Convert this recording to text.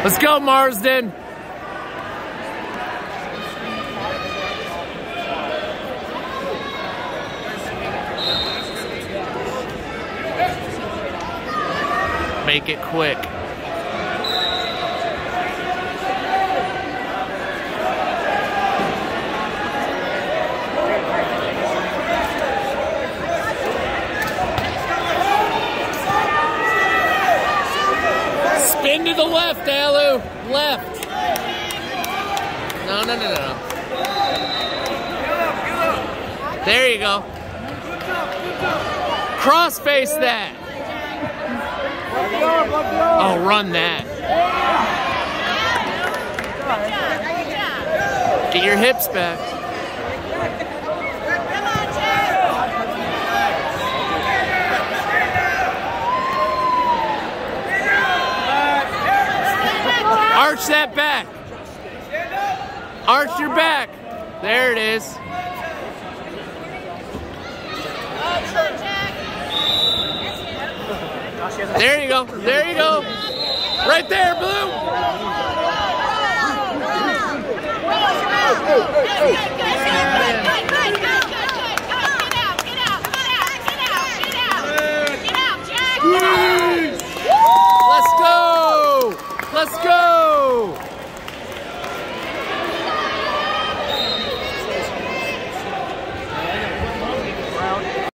Let's go, Marsden. Make it quick. Spin to the left, Aloo. Left. No. There you go. Cross face that. Oh, run that. Get your hips back. Arch that back. Arch your back. There it is. There you go. There you go. Right there, Blue.